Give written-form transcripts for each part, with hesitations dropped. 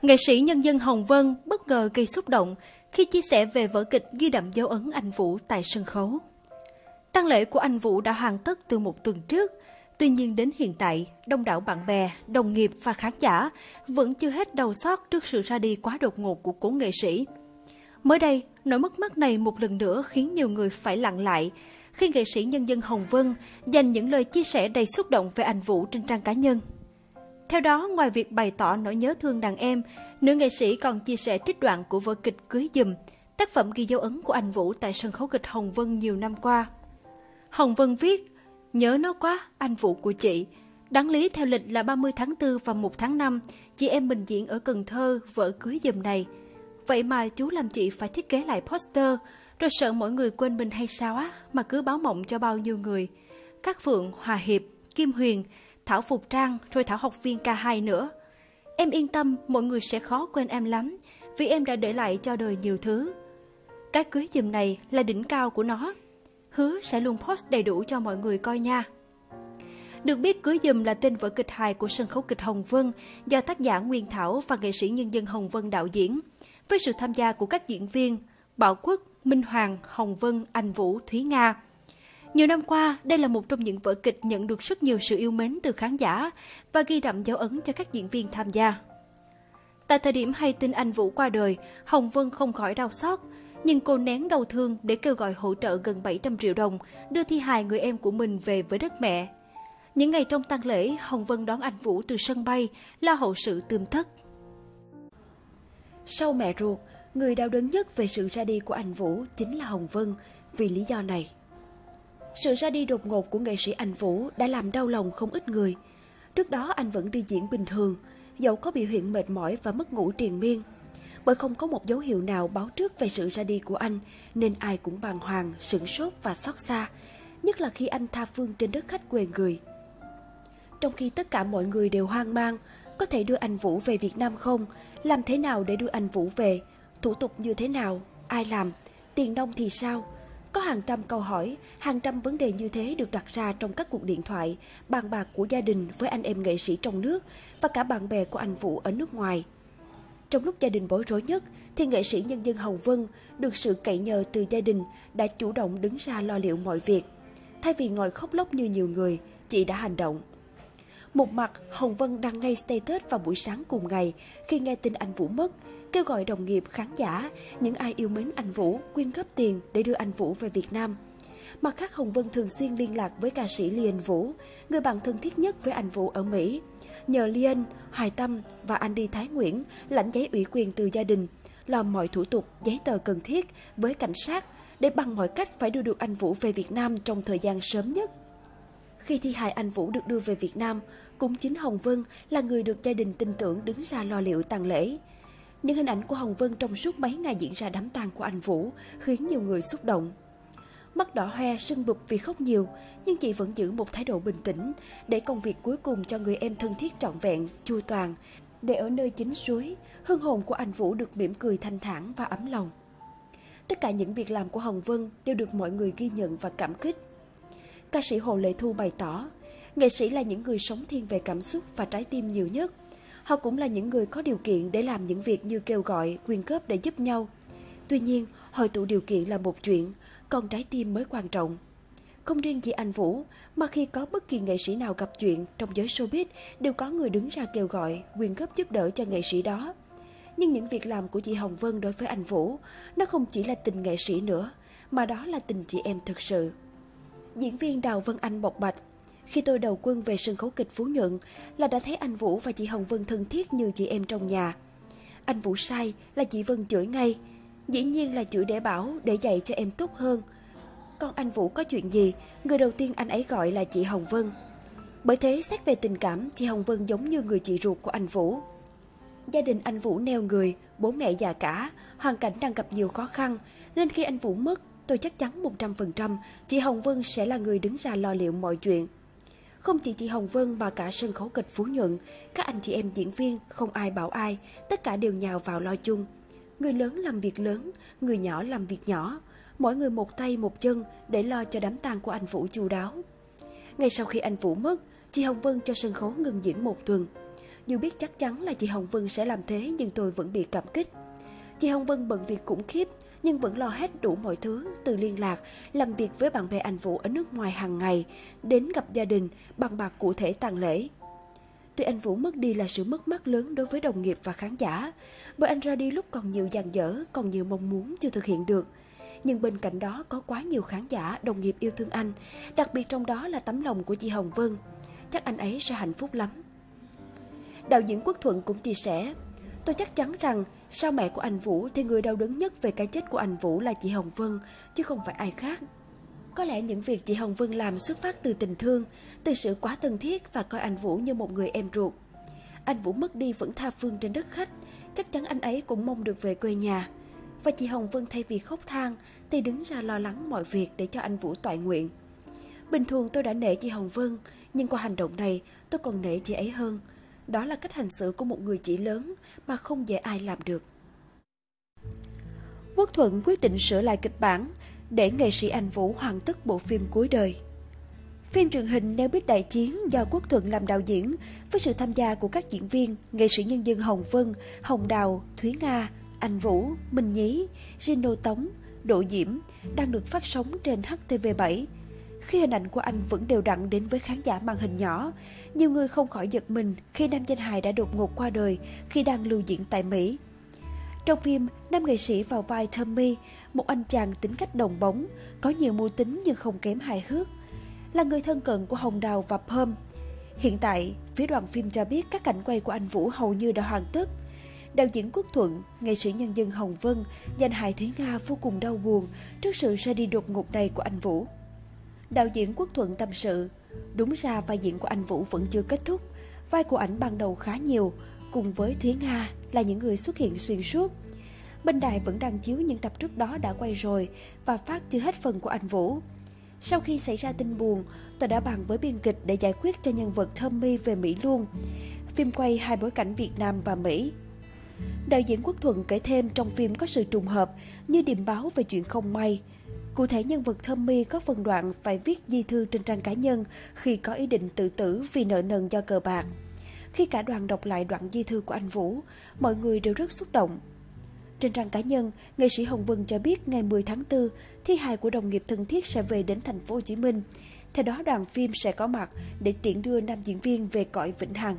Nghệ sĩ nhân dân Hồng Vân bất ngờ gây xúc động khi chia sẻ về vở kịch ghi đậm dấu ấn anh Vũ tại sân khấu. Tang lễ của anh Vũ đã hoàn tất từ một tuần trước. Tuy nhiên đến hiện tại, đông đảo bạn bè, đồng nghiệp và khán giả vẫn chưa hết đau xót trước sự ra đi quá đột ngột của cố nghệ sĩ. Mới đây, nỗi mất mát này một lần nữa khiến nhiều người phải lặng lại khi nghệ sĩ nhân dân Hồng Vân dành những lời chia sẻ đầy xúc động về anh Vũ trên trang cá nhân. Theo đó, ngoài việc bày tỏ nỗi nhớ thương đàn em, nữ nghệ sĩ còn chia sẻ trích đoạn của vở kịch Cưới Giùm, tác phẩm ghi dấu ấn của anh Vũ tại sân khấu kịch Hồng Vân nhiều năm qua. Hồng Vân viết: "Nhớ nó quá, anh Vũ của chị. Đáng lý theo lịch là 30 tháng 4 và 1 tháng 5, chị em mình diễn ở Cần Thơ vở Cưới Giùm này. Vậy mà chú làm chị phải thiết kế lại poster, rồi sợ mọi người quên mình hay sao á, mà cứ báo mộng cho bao nhiêu người. Cát Phượng, Hòa Hiệp, Kim Huyền, Thảo Phục Trang, rồi Thảo học viên K2 nữa. Em yên tâm, mọi người sẽ khó quên em lắm, vì em đã để lại cho đời nhiều thứ. Cái Cưới Giùm này là đỉnh cao của nó. Hứa sẽ luôn post đầy đủ cho mọi người coi nha." Được biết, Cưới Giùm là tên vở kịch hài của sân khấu kịch Hồng Vân do tác giả Nguyên Thảo và nghệ sĩ nhân dân Hồng Vân đạo diễn, với sự tham gia của các diễn viên Bảo Quốc, Minh Hoàng, Hồng Vân, Anh Vũ, Thúy Nga. Nhiều năm qua, đây là một trong những vở kịch nhận được rất nhiều sự yêu mến từ khán giả và ghi đậm dấu ấn cho các diễn viên tham gia. Tại thời điểm hay tin anh Vũ qua đời, Hồng Vân không khỏi đau xót, nhưng cô nén đau thương để kêu gọi hỗ trợ gần 700 triệu đồng đưa thi hài người em của mình về với đất mẹ. Những ngày trong tang lễ, Hồng Vân đón anh Vũ từ sân bay, lo hậu sự tươm tất. Sau mẹ ruột, người đau đớn nhất về sự ra đi của anh Vũ chính là Hồng Vân, vì lý do này. Sự ra đi đột ngột của nghệ sĩ anh Vũ đã làm đau lòng không ít người. Trước đó anh vẫn đi diễn bình thường, dẫu có biểu hiện mệt mỏi và mất ngủ triền miên. Bởi không có một dấu hiệu nào báo trước về sự ra đi của anh, nên ai cũng bàng hoàng, sửng sốt và xót xa, nhất là khi anh tha phương trên đất khách quê người. Trong khi tất cả mọi người đều hoang mang, có thể đưa anh Vũ về Việt Nam không? Làm thế nào để đưa anh Vũ về? Thủ tục như thế nào? Ai làm? Tiền nong thì sao? Có hàng trăm câu hỏi, hàng trăm vấn đề như thế được đặt ra trong các cuộc điện thoại, bàn bạc của gia đình với anh em nghệ sĩ trong nước và cả bạn bè của anh Vũ ở nước ngoài. Trong lúc gia đình bối rối nhất, thì nghệ sĩ nhân dân Hồng Vân được sự cậy nhờ từ gia đình đã chủ động đứng ra lo liệu mọi việc. Thay vì ngồi khóc lóc như nhiều người, chị đã hành động. Một mặt, Hồng Vân đăng ngay status vào buổi sáng cùng ngày khi nghe tin anh Vũ mất, kêu gọi đồng nghiệp, khán giả, những ai yêu mến anh Vũ quyên góp tiền để đưa anh Vũ về Việt Nam. Mặt khác, Hồng Vân thường xuyên liên lạc với ca sĩ Liên Vũ, người bạn thân thiết nhất với anh Vũ ở Mỹ. Nhờ Liên, Hoài Tâm và Andy Thái Nguyễn lãnh giấy ủy quyền từ gia đình, làm mọi thủ tục, giấy tờ cần thiết với cảnh sát để bằng mọi cách phải đưa được anh Vũ về Việt Nam trong thời gian sớm nhất. Khi thi hài anh Vũ được đưa về Việt Nam, cũng chính Hồng Vân là người được gia đình tin tưởng đứng ra lo liệu tang lễ. Những hình ảnh của Hồng Vân trong suốt mấy ngày diễn ra đám tang của anh Vũ khiến nhiều người xúc động. Mắt đỏ hoe, sưng bụp vì khóc nhiều, nhưng chị vẫn giữ một thái độ bình tĩnh để công việc cuối cùng cho người em thân thiết trọn vẹn, chu toàn, để ở nơi chính suối, hương hồn của anh Vũ được mỉm cười thanh thản và ấm lòng. Tất cả những việc làm của Hồng Vân đều được mọi người ghi nhận và cảm kích. Ca sĩ Hồ Lệ Thu bày tỏ, nghệ sĩ là những người sống thiên về cảm xúc và trái tim nhiều nhất. Họ cũng là những người có điều kiện để làm những việc như kêu gọi, quyên góp để giúp nhau. Tuy nhiên, hội tụ điều kiện là một chuyện, còn trái tim mới quan trọng. Không riêng chỉ anh Vũ, mà khi có bất kỳ nghệ sĩ nào gặp chuyện trong giới showbiz đều có người đứng ra kêu gọi, quyên góp giúp đỡ cho nghệ sĩ đó. Nhưng những việc làm của chị Hồng Vân đối với anh Vũ, nó không chỉ là tình nghệ sĩ nữa, mà đó là tình chị em thực sự. Diễn viên Đào Vân Anh bộc bạch, khi tôi đầu quân về sân khấu kịch Phú Nhuận là đã thấy anh Vũ và chị Hồng Vân thân thiết như chị em trong nhà. Anh Vũ sai là chị Vân chửi ngay, dĩ nhiên là chửi để bảo, để dạy cho em tốt hơn. Còn anh Vũ có chuyện gì, người đầu tiên anh ấy gọi là chị Hồng Vân. Bởi thế, xét về tình cảm, chị Hồng Vân giống như người chị ruột của anh Vũ. Gia đình anh Vũ neo người, bố mẹ già cả, hoàn cảnh đang gặp nhiều khó khăn, nên khi anh Vũ mất, tôi chắc chắn 100% chị Hồng Vân sẽ là người đứng ra lo liệu mọi chuyện. Không chỉ chị Hồng Vân mà cả sân khấu kịch Phú Nhuận, các anh chị em diễn viên không ai bảo ai, tất cả đều nhào vào lo chung. Người lớn làm việc lớn, người nhỏ làm việc nhỏ, mỗi người một tay một chân để lo cho đám tang của anh Vũ chu đáo. Ngay sau khi anh Vũ mất, chị Hồng Vân cho sân khấu ngừng diễn một tuần. Dù biết chắc chắn là chị Hồng Vân sẽ làm thế nhưng tôi vẫn bị cảm kích. Chị Hồng Vân bận việc khủng khiếp nhưng vẫn lo hết đủ mọi thứ, từ liên lạc, làm việc với bạn bè anh Vũ ở nước ngoài hàng ngày, đến gặp gia đình, bàn bạc cụ thể tang lễ. Tuy anh Vũ mất đi là sự mất mát lớn đối với đồng nghiệp và khán giả, bởi anh ra đi lúc còn nhiều dang dở, còn nhiều mong muốn chưa thực hiện được. Nhưng bên cạnh đó có quá nhiều khán giả, đồng nghiệp yêu thương anh, đặc biệt trong đó là tấm lòng của chị Hồng Vân. Chắc anh ấy sẽ hạnh phúc lắm. Đạo diễn Quốc Thuận cũng chia sẻ, tôi chắc chắn rằng sau mẹ của anh Vũ thì người đau đớn nhất về cái chết của anh Vũ là chị Hồng Vân, chứ không phải ai khác. Có lẽ những việc chị Hồng Vân làm xuất phát từ tình thương, từ sự quá thân thiết và coi anh Vũ như một người em ruột. Anh Vũ mất đi vẫn tha phương trên đất khách, chắc chắn anh ấy cũng mong được về quê nhà. Và chị Hồng Vân thay vì khóc than thì đứng ra lo lắng mọi việc để cho anh Vũ toại nguyện. Bình thường tôi đã nể chị Hồng Vân, nhưng qua hành động này tôi còn nể chị ấy hơn. Đó là cách hành xử của một người chị lớn mà không dễ ai làm được. Quốc Thuận quyết định sửa lại kịch bản để nghệ sĩ anh Vũ hoàn tất bộ phim cuối đời. Phim truyền hình Neo Biết Đại Chiến do Quốc Thuận làm đạo diễn với sự tham gia của các diễn viên, nghệ sĩ nhân dân Hồng Vân, Hồng Đào, Thúy Nga, anh Vũ, Minh Nhí, Gino Tống, Đỗ Diễm đang được phát sóng trên HTV7. Khi hình ảnh của anh vẫn đều đặn đến với khán giả màn hình nhỏ, nhiều người không khỏi giật mình khi nam danh hài đã đột ngột qua đời khi đang lưu diễn tại Mỹ. Trong phim, nam nghệ sĩ vào vai Tommy, một anh chàng tính cách đồng bóng, có nhiều mưu tính nhưng không kém hài hước, là người thân cận của Hồng Đào và Pom. Hiện tại, phía đoàn phim cho biết các cảnh quay của anh Vũ hầu như đã hoàn tất. Đạo diễn Quốc Thuận, nghệ sĩ nhân dân Hồng Vân, danh hài Thúy Nga vô cùng đau buồn trước sự ra đi đột ngột này của anh Vũ. Đạo diễn Quốc Thuận tâm sự, đúng ra vai diễn của anh Vũ vẫn chưa kết thúc, vai của ảnh ban đầu khá nhiều, cùng với Thúy Nga là những người xuất hiện xuyên suốt. Bên đài vẫn đang chiếu những tập trước đó đã quay rồi và phát chưa hết phần của anh Vũ. Sau khi xảy ra tin buồn, tôi đã bàn với biên kịch để giải quyết cho nhân vật Tommy về Mỹ luôn. Phim quay hai bối cảnh Việt Nam và Mỹ. Đạo diễn Quốc Thuận kể thêm trong phim có sự trùng hợp như điềm báo về chuyện không may. Cụ thể nhân vật Tommy có phần đoạn phải viết di thư trên trang cá nhân khi có ý định tự tử vì nợ nần do cờ bạc. Khi cả đoàn đọc lại đoạn di thư của anh Vũ, mọi người đều rất xúc động. Trên trang cá nhân, nghệ sĩ Hồng Vân cho biết ngày 10 tháng 4, thi hài của đồng nghiệp thân thiết sẽ về đến thành phố Hồ Chí Minh. Theo đó đoàn phim sẽ có mặt để tiễn đưa nam diễn viên về cõi vĩnh hằng.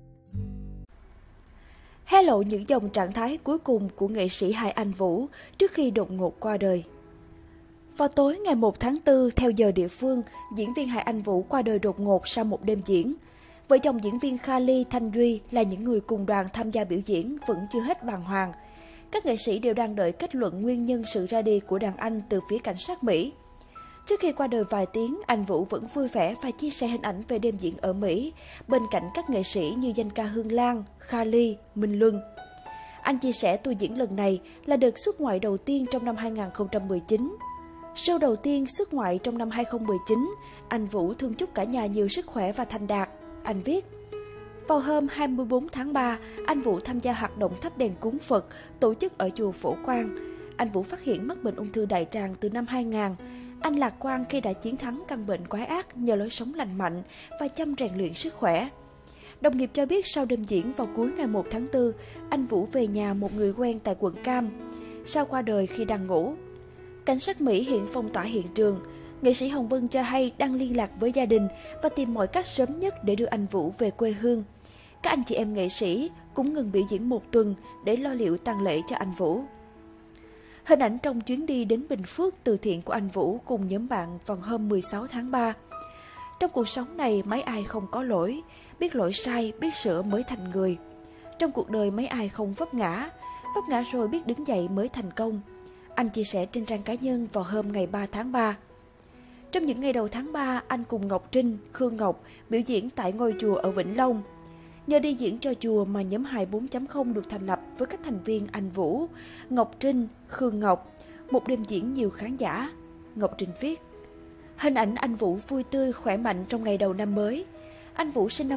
Hé lộ những dòng trạng thái cuối cùng của nghệ sĩ hài anh Vũ trước khi đột ngột qua đời. Vào tối ngày 1 tháng 4, theo giờ địa phương, diễn viên hài anh Vũ qua đời đột ngột sau một đêm diễn. Vợ chồng diễn viên Kha Ly, Thanh Duy là những người cùng đoàn tham gia biểu diễn vẫn chưa hết bàng hoàng. Các nghệ sĩ đều đang đợi kết luận nguyên nhân sự ra đi của đàn anh từ phía cảnh sát Mỹ. Trước khi qua đời vài tiếng, anh Vũ vẫn vui vẻ và chia sẻ hình ảnh về đêm diễn ở Mỹ, bên cạnh các nghệ sĩ như danh ca Hương Lan, Kha Ly, Minh Luân. Anh chia sẻ tour diễn lần này là đợt xuất ngoại đầu tiên trong năm 2019. Show đầu tiên xuất ngoại trong năm 2019, anh Vũ thương chúc cả nhà nhiều sức khỏe và thành đạt. Anh viết, vào hôm 24 tháng 3, anh Vũ tham gia hoạt động thắp đèn cúng Phật tổ chức ở chùa Phổ Quang. Anh Vũ phát hiện mắc bệnh ung thư đại tràng từ năm 2000. Anh lạc quan khi đã chiến thắng căn bệnh quái ác nhờ lối sống lành mạnh và chăm rèn luyện sức khỏe. Đồng nghiệp cho biết sau đêm diễn vào cuối ngày 1 tháng 4, anh Vũ về nhà một người quen tại quận Cam. Sau qua đời khi đang ngủ. Cảnh sát Mỹ hiện phong tỏa hiện trường. Nghệ sĩ Hồng Vân cho hay đang liên lạc với gia đình và tìm mọi cách sớm nhất để đưa anh Vũ về quê hương. Các anh chị em nghệ sĩ cũng ngừng biểu diễn một tuần để lo liệu tang lễ cho anh Vũ. Hình ảnh trong chuyến đi đến Bình Phước từ thiện của anh Vũ cùng nhóm bạn vào hôm 16 tháng 3. Trong cuộc sống này mấy ai không có lỗi, biết lỗi sai, biết sửa mới thành người. Trong cuộc đời mấy ai không vấp ngã rồi biết đứng dậy mới thành công. Anh chia sẻ trên trang cá nhân vào hôm ngày 3 tháng 3. Trong những ngày đầu tháng 3, anh cùng Ngọc Trinh, Khương Ngọc biểu diễn tại ngôi chùa ở Vĩnh Long. Nhờ đi diễn cho chùa mà nhóm hài 4.0 được thành lập với các thành viên anh Vũ, Ngọc Trinh, Khương Ngọc. Một đêm diễn nhiều khán giả. Ngọc Trinh viết, hình ảnh anh Vũ vui tươi, khỏe mạnh trong ngày đầu năm mới. Anh Vũ sinh năm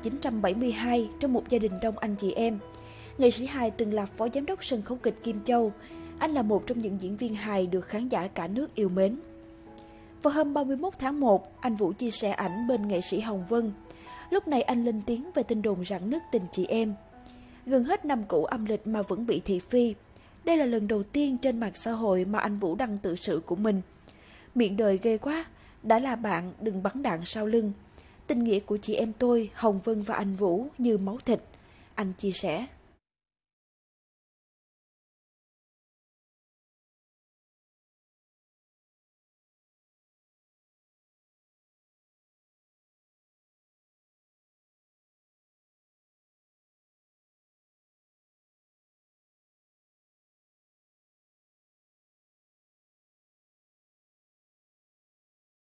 1972 trong một gia đình đông anh chị em. Nghệ sĩ hài từng là phó giám đốc sân khấu kịch Kim Châu. Anh là một trong những diễn viên hài được khán giả cả nước yêu mến. Vào hôm 31 tháng 1, anh Vũ chia sẻ ảnh bên nghệ sĩ Hồng Vân. Lúc này anh lên tiếng về tin đồn rạn nứt tình chị em. Gần hết năm cũ âm lịch mà vẫn bị thị phi. Đây là lần đầu tiên trên mạng xã hội mà anh Vũ đăng tự sự của mình. Miệng đời ghê quá, đã là bạn đừng bắn đạn sau lưng. Tình nghĩa của chị em tôi, Hồng Vân và anh Vũ như máu thịt. Anh chia sẻ.